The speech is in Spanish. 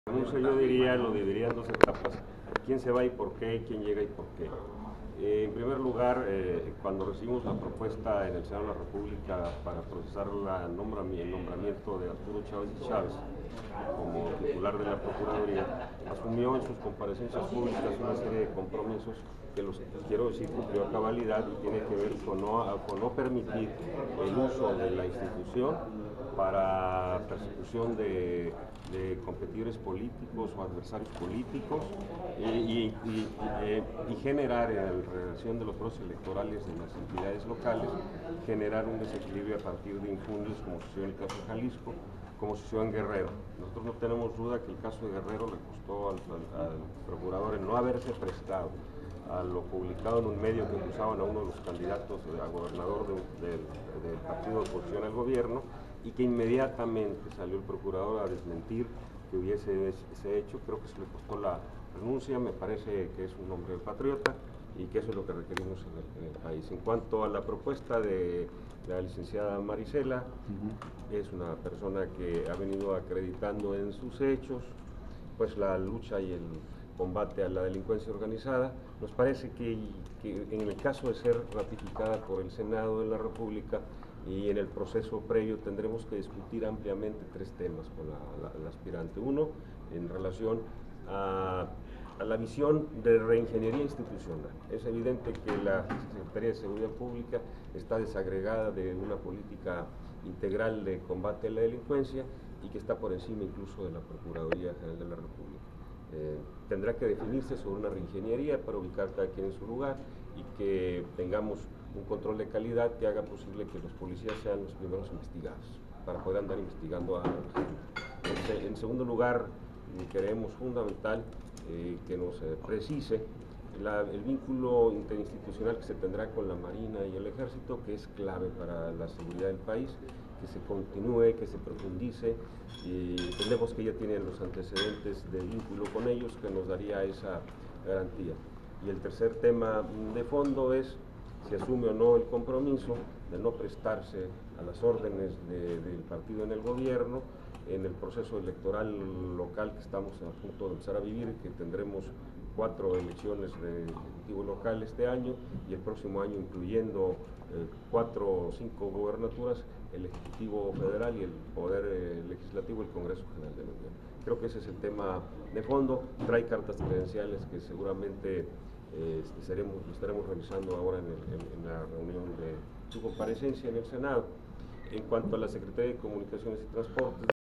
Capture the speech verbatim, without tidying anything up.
Renuncio, yo diría, lo dividiría en dos etapas. ¿Quién se va y por qué? ¿Quién llega y por qué? Eh, en primer lugar, eh, cuando recibimos la propuesta en el Senado de la República para procesar la nombrami el nombramiento de Arturo Chávez y Chávez como titular de la Procuraduría, asumió en sus comparecencias públicas una serie de compromisos que los quiero decir cumplió a cabalidad y tiene que ver con no, con no permitir el uso de la institución para persecución de, de competidores políticos o adversarios políticos y, y, y, eh, y generar en relación de los procesos electorales de las entidades locales, generar un desequilibrio a partir de infundios como sucedió en el caso de Jalisco, como sucedió en Guerrero. Nosotros no tenemos duda que el caso de Guerrero le costó al, al, al procurador el no haberse prestado a lo publicado en un medio que acusaban a uno de los candidatos a gobernador de, de, del partido de oposición al gobierno, y que inmediatamente salió el procurador a desmentir que hubiese ese hecho. Creo que se le costó la renuncia. Me parece que es un hombre patriota y que eso es lo que requerimos en el, en el país. En cuanto a la propuesta de la licenciada Marisela, uh-huh. es una persona que ha venido acreditando en sus hechos pues la lucha y el combate a la delincuencia organizada. Nos parece que, que en el caso de ser ratificada por el Senado de la República y en el proceso previo tendremos que discutir ampliamente tres temas con la, la, la aspirante. Uno, en relación a, a la visión de reingeniería institucional. Es evidente que la Secretaría de Seguridad Pública está desagregada de una política integral de combate a la delincuencia y que está por encima incluso de la Procuraduría General de la República. Eh, tendrá que definirse sobre una reingeniería para ubicar cada quien en su lugar y que tengamos un control de calidad que haga posible que los policías sean los primeros investigados para poder andar investigando a la gente. En segundo lugar, creemos fundamental eh, que nos eh, precise la, el vínculo interinstitucional que se tendrá con la Marina y el Ejército, que es clave para la seguridad del país, que se continúe, que se profundice, y entendemos que ya tienen los antecedentes de vínculo con ellos que nos daría esa garantía. Y el tercer tema de fondo es si asume o no el compromiso de no prestarse a las órdenes de, del partido en el gobierno en el proceso electoral local que estamos a punto de empezar a vivir, que tendremos cuatro elecciones de ejecutivo local este año y el próximo año incluyendo eh, cuatro o cinco gobernaturas, el Ejecutivo Federal y el Poder eh, Legislativo, el Congreso General de la Unión. Creo que ese es el tema de fondo. Trae cartas credenciales que seguramente eh, estaremos, estaremos revisando ahora en, el, en, en la reunión de su comparecencia en el Senado. En cuanto a la Secretaría de Comunicaciones y Transportes,